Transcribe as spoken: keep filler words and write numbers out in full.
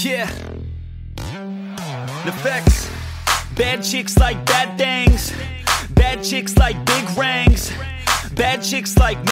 Yeah. Effects. Bad chicks like bad things. Bad chicks like big rings. Bad chicks like